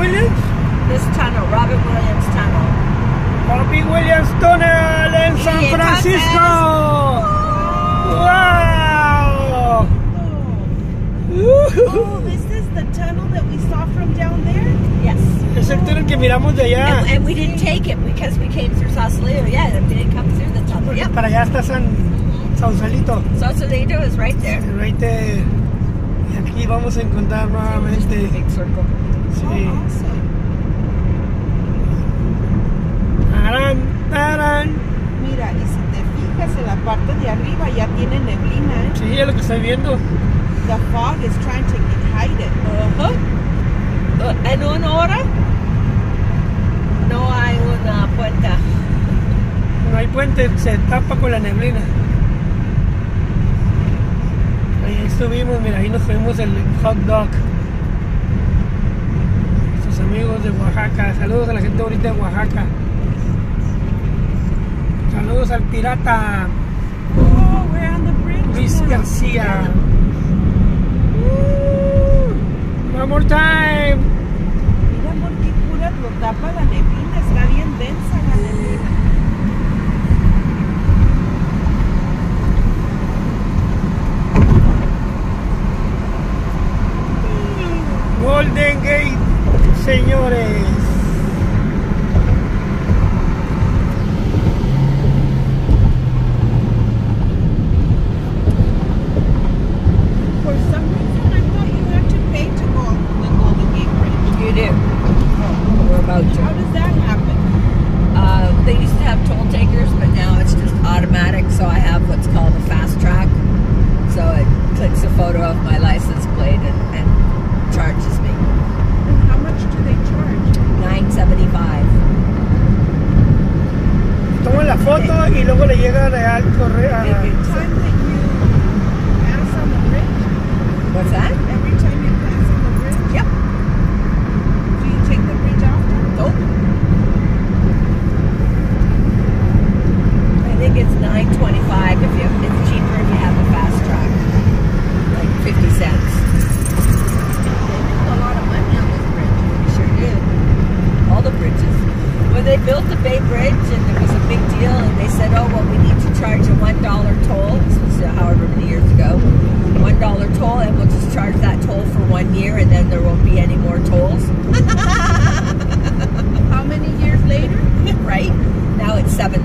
Williams? This tunnel, Robert Williams Tunnel. Robbie Williams Tunnel en San Francisco. Wow! Oh, this is the tunnel that we saw from down there? Yes. Es el túnel que miramos de allá. And we didn't take it because we came through Sausalito. Yeah, we didn't come through the tunnel. Porque Yep. para allá está Sausalito. Sausalito is right there. Right there. Y aquí vamos a encontrar nuevamente. Big circle. Sí. Oh, awesome. Tarán. Mira, y si te fijas en la parte de arriba ya tiene neblina, ¿eh? Sí, es lo que estoy viendo. The fog is trying to hide it. En una hora no hay una puerta. No hay puente, se tapa con la neblina. Ahí estuvimos, mira, ahí nos comimos el hot dog. Nuestros amigos de Oaxaca. Saludos a la gente ahorita de Oaxaca. Saludos al pirata Oh, we're on the bridge Luis now. García. One more time. Mira, amor, qué cura lo tapa la neblina. Está bien densa la neblina. Golden Gate, señores. For some reason, I thought you had to pay to go on the Golden Gate Bridge. You do. We're about How to. does that happen? They used to have toll takers, but now it's just automatic. So I have what's called a fast track. So it clicks a photo of my license plate and charges me And how much do they charge? $9.75. Toma la foto y luego le llega al correo. Every time that you pass on the bridge? What's that? Every time you pass on the bridge? Yep. Do you take the bridge after? Nope. I think it's $9.25 if it's cheaper if you have a fast track, like 50 cents. They make a lot of money on this bridge. We sure did. All the bridges. When they built the Bay Bridge and it was a big deal and they said, oh, well, we need to charge a $1 toll. This was however many years ago. $1 toll and we'll just charge that toll for 1 year and then there won't be any more tolls. How many years later? Right? Now it's $7.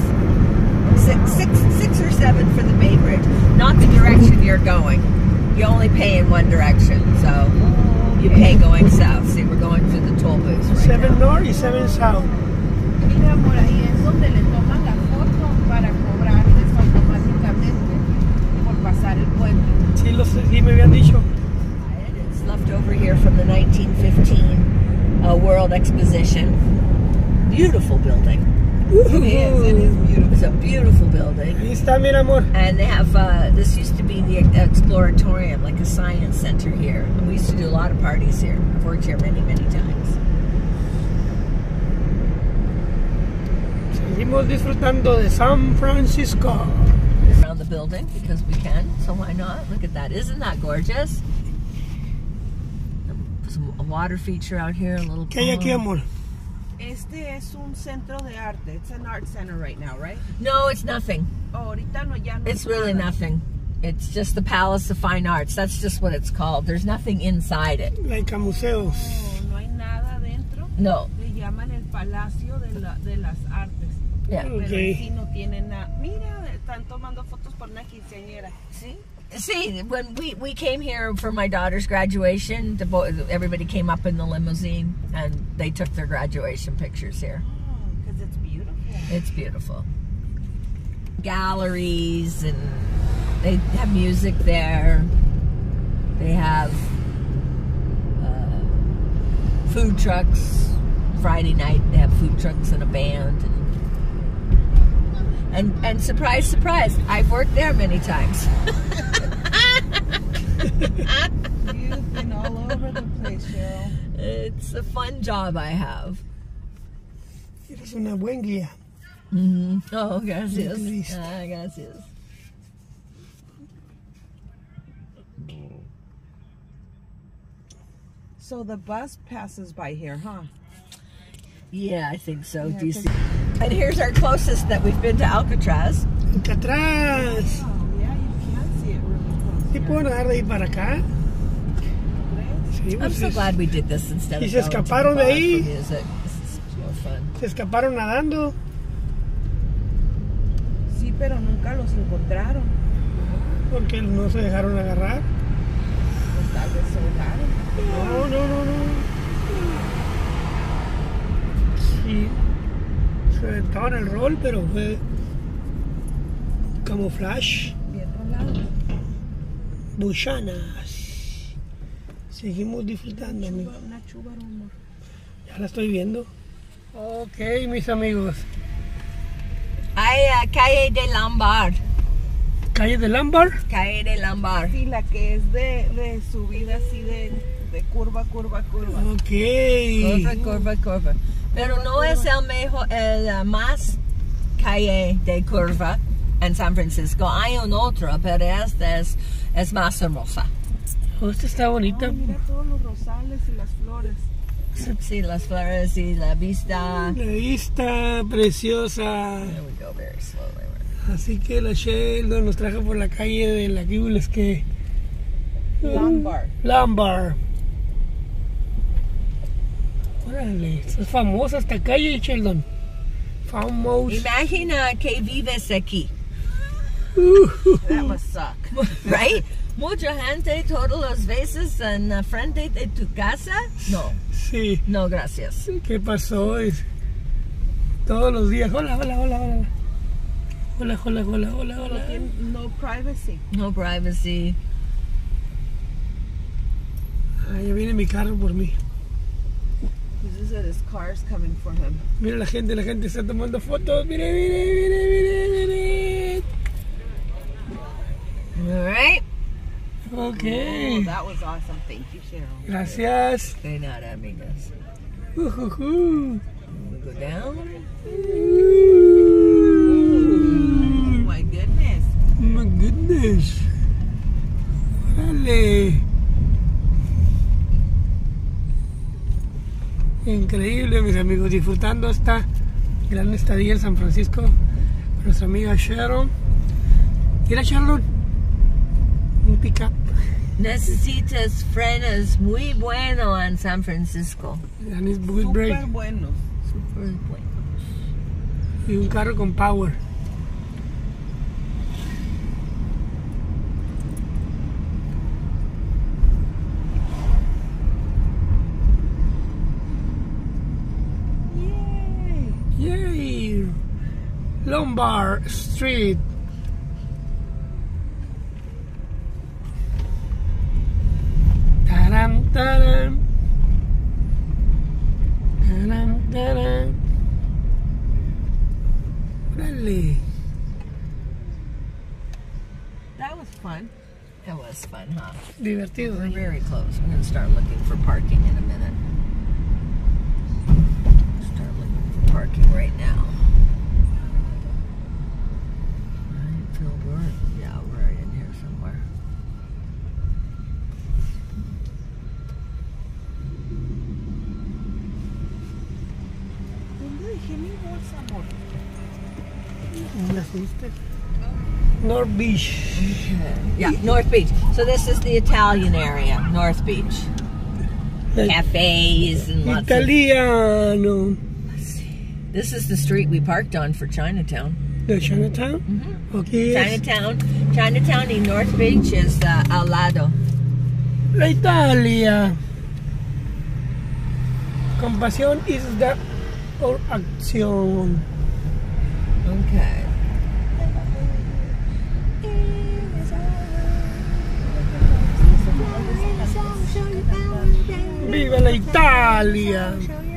Six or seven for the Bay Bridge. Not the direction you're going. You only pay in one direction, so you pay going south. See, we're going through the toll booths right 7 now. North y 7 South. Mira, por ahí es donde le toman la foto para cobrarles automáticamente por pasar el puente. Sí me habían dicho. It's left over here from the 1915 World Exposition. Beautiful building. It is beautiful. It's a beautiful building. Ahí está, mira, amor. And they have, this used to be the Exploratorium, like a science center here. And we used to do a lot of parties here. I've worked here many, many times. Seguimos disfrutando de San Francisco. Around the building because we can, so why not? Look at that. Isn't that gorgeous? A water feature out here, a little ¿Qué hay aquí, pond. amor? Este es un centro de arte. It's an art center right now, right? No, it's nothing. Oh, ahorita no, ya no. It's es really nada. nothing. It's just the Palace of Fine Arts. That's just what it's called. There's nothing inside it. Like a museos. Oh, no hay nada dentro. No. Le llaman el Palacio de las Artes. Yeah. Pero Okay. en sí no tiene nada. Mira, están tomando fotos por una quinceañera. See, when we came here for my daughter's graduation, everybody came up in the limousine and they took their graduation pictures here. Oh, because it's beautiful. It's beautiful. Galleries, and they have music there. They have food trucks. Friday night they have food trucks and a band. And surprise, surprise, I've worked there many times. You've been all over the place, Cheryl. It's a fun job I have. Eres una buen guía. Oh, gracias. Listo. Ah, gracias. So the bus passes by here, huh? Yeah, I think so. Yeah, Do you see? And here's our closest that we've been to Alcatraz. Alcatraz. Oh, yeah, you can see it really close. ¿Sí puedo nadar de ahí para acá? Sí, I'm pues so es- glad we did this instead Y of se going to escaparon the de bar ahí. for music. This is more fun. se escaparon nadando. Sí, pero nunca los encontraron. Porque no se dejaron agarrar. Pues tal vez se ahogaron. No. Sí. Se aventaban el rol, pero fue camuflaje. Bien rolados. Buchanas. Seguimos disfrutando, amigos. Una chuba, amor. Ya la estoy viendo. Ok, mis amigos. Hay Calle de Lombard. Calle de Lombard. Calle de Lombard. Sí, la que es de subida así de curva. Ok. Curva. Pero no es el mejor, el más calle de curva en San Francisco. Hay un otro, pero esta es más hermosa. Oh, esta está bonita. Ay, mira todos los rosales y las flores. Sí, las flores y la vista. La vista preciosa. There we go, very slowly. Así que la Sheldon nos trajo por la calle de la Gibles que Lombard. Lombard. Órale, es famosa esta calle, Sheldon. Famosa. Imagina que vives aquí, That must suck. right? Mucha gente todas las veces en la frente de tu casa. No, Sí. no, gracias. ¿Qué pasó? Todos los días. Hola. Hola. No privacy. No privacy. Ah, ya viene mi carro por mí. He says that his car's coming for him. Mira la gente está tomando fotos. Mire. All right. Ok. Oh, that was awesome. Thank you, Cheryl. Gracias. De nada, amigas. We go down. Oh my goodness. My goodness. Órale. Increíble, mis amigos, disfrutando esta gran estadía en San Francisco con nuestra amiga Sharon. Mira, Sharon, un pick-up. Necesitas frenos muy bueno en San Francisco. And it's good Super brake. buenos. Super bueno. Y un carro con power. Yay! Lombard Street. Taram, taram. Taram. Órale. That was fun. It was fun, huh? Divertido. We're very close. I'm going to start looking for parking in a minute. Start looking for parking right now. I feel we're right in here somewhere. ¿Dónde dejé mi bolsa, amor? ¿La fuiste? North Beach. Yeah, North Beach. So this is the Italian area, North Beach. Cafes and lots of... Italiano. This is the street we parked on for Chinatown. ¿De Chinatown? Okay. Chinatown y North Beach is al lado. La Italia. Compasión is the or acción. Okay. Viva la Italia.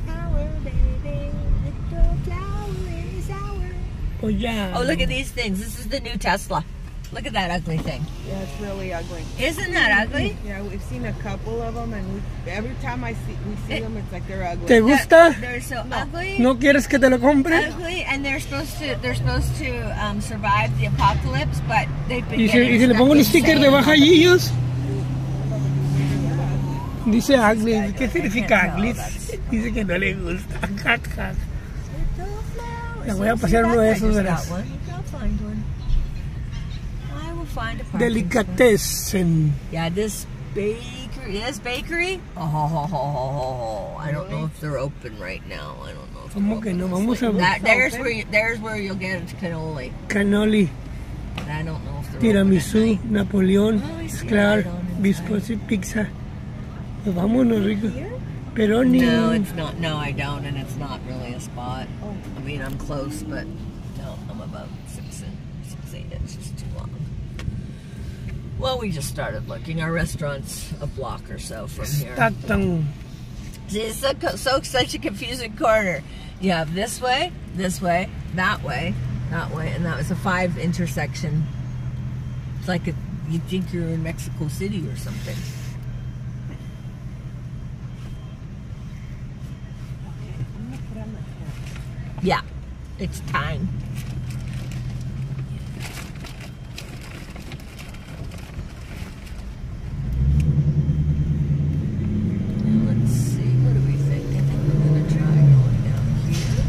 Oh yeah. Oh, look at these things. This is the new Tesla. Look at that ugly thing. Yeah, it's really ugly. Isn't that ugly? Yeah, we've seen a couple of them, and every time we see them, it's like they're ugly. ¿Te gusta? They're so ugly. ¿No quieres que te lo compre? Ugly, and they're supposed to survive the apocalypse, but they've been ¿Y si getting le stuck pongo un in sticker sand. de bajallillos? Dice ugly. ¿Qué significa can't ugly? tell, that's- Dice que no le gusta. Little flowers. La voy a See, pasear uno de I esos, just verás. got one. I'll find one. I will find a parking spot. Delicatessen. Yeah, this bakery. Oh, I don't know if they're open right now. I don't know. If they're ¿Cómo que open no? this Vamos a late. ver. There's where you'll get a cannoli. Cannoli, And I don't know if they're tiramisú, open at night. Napoleón, Oh, I see Sklar, it on inside. biscotti, pizza. Pues vámonos, rico. Peroni. No, it's not. No, I don't, and it's not really a spot. I mean, I'm close, but no, I'm about 6 inches too long. Well, we just started looking. Our restaurant's a block or so from here. Está tan... It's such a confusing corner. You have this way, that way, and that was a 5 intersection. It's like you think you're in Mexico City or something. Yeah, it's time. Let's see, what do we think? I think we're gonna try going down here.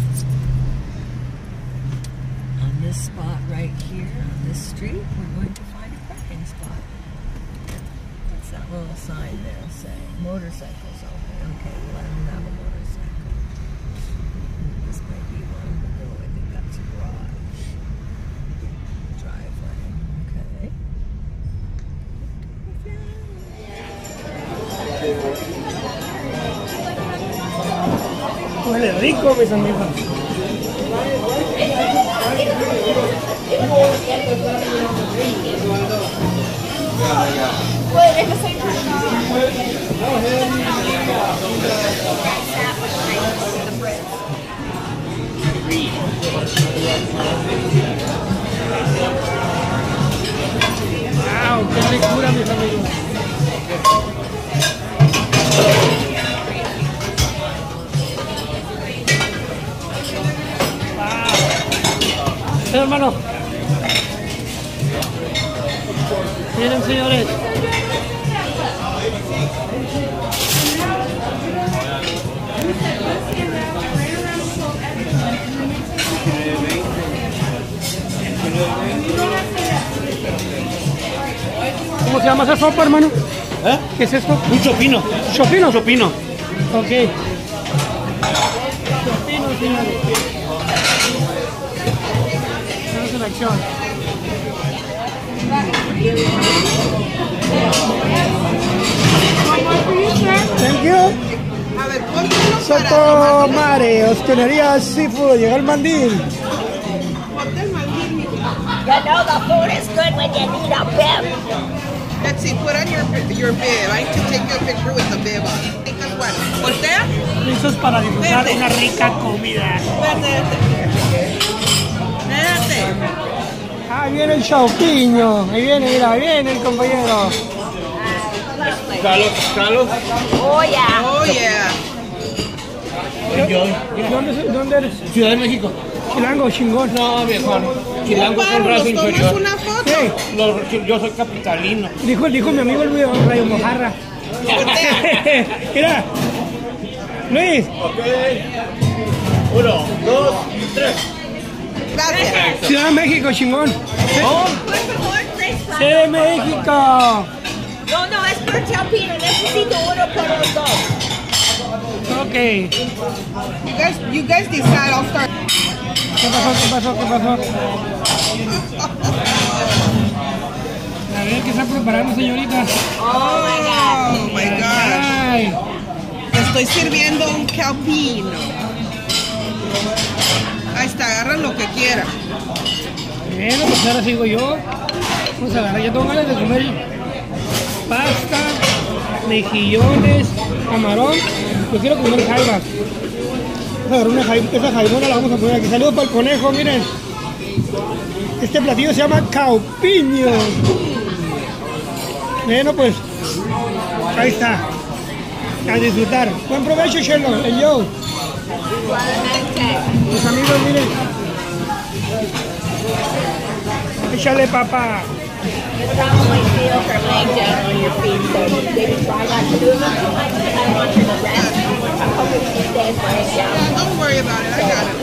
On this spot right here, on this street, we're going to find a parking spot. What's that little sign there saying? Motorcycles only. Okay, we'll let them have a motorcycle. This might be one, but no, I think that's a garage. Driveway, okay. Huele rico, mis amigos. Wow, qué ricura, mis amigos. Sí, hermano. Miren, señores. ¿Cómo se llama esa sopa, hermano? ¿Eh? ¿Qué es esto? Un chopino. ¿Chopino? Chopino. Ok. Chopino, señores. Buena selección. Thank you. A ver, póntelo para Soto Mare, Hostelería Seafood, llegó el mandil. ponte el mandil, mijo. You know the food is good when you need a bib. Betsy, put on your bib. I need to take a picture with the bib on. Take this one. Voltea. Listos para disfrutar de una rica comida. Espérate. Ahí viene el chaupiño. Ahí viene, mira, ahí viene el compañero. Carlos. Oh, yeah. Oh, yeah. ¿Dónde eres? Ciudad de México. Chilango, chingón. No, viejo. Chilango con Pablo, raza ¿nos tomas inferior. una foto? Sí, Yo soy capitalino. dijo mi amigo el video Rayo Mojarra. Mira, Luis. Ok. 1, 2, 3. Gracias. Ciudad de México, chingón. Por favor, tres Sí, de México. No, es por Chapino. Necesito uno por los dos. Ok. You guys decide. I'll start. ¿Qué pasó? A ver qué está preparando, señorita. Oh, my gosh. Ay. Estoy sirviendo un calpino. Ahí está, agarran lo que quieran. Bueno, pues ahora sigo yo. Vamos a agarrar, ya tengo ganas de comer pasta, mejillones, camarón. Yo quiero comer jaibas. Vamos a agarrar esa jaibona, la vamos a poner aquí. Saludos para el conejo, miren. Este platillo se llama caupiño. Bueno, pues ahí está. A disfrutar. Buen provecho, Sherlock, el Joe. Mis amigos, miren. Échale, papá. You probably feel her laying down on your feet, so maybe try not to move them too much. I want her to rest. I'm hoping she stays laying down. Don't worry about it, I got it.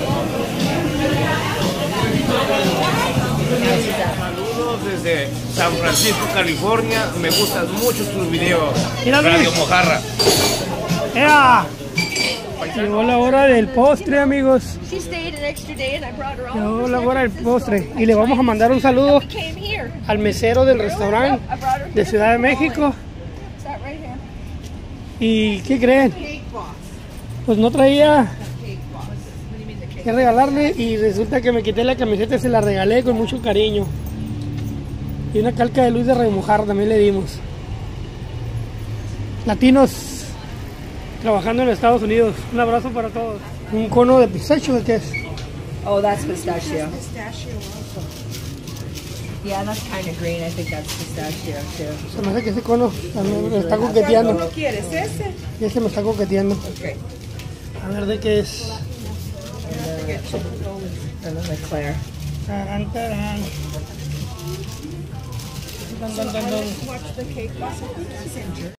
Now she's up. Saludos desde San Francisco, California. Me gustan mucho tus videos. Mira, Radio Luis. Mojarra. ¡Ea! Llegó la hora del postre, amigos. She stayed an extra day and I brought her all Llegó over la San hora del Francisco. postre. Y le vamos a mandar un saludo We came here. al mesero del restaurante I brought her de here Ciudad de from Bali. México. Sat right here. ¿Y qué creen? Cake boss. Pues no traía Cake boss. What do you mean the cake? que regalarle y resulta que me quité la camiseta y se la regalé con mucho cariño. Y una calca de Luis de Radio Mojarra también le dimos. Latinos trabajando en Estados Unidos. Un abrazo para todos. Un cono de pistacho, ¿de qué es? Oh, that's pistachio. Pistachio also. Yeah, that's kind of green. I think that's pistachio too. Se me hace que ese cono también me está ¿Cuál coqueteando. no quieres? ¿Ese? Y ese me está coqueteando. Great. A ver de qué es. Another Claire. Tarán, tarán. Tan, tan, tan, tan. Watch the cake boss. I think he's injured.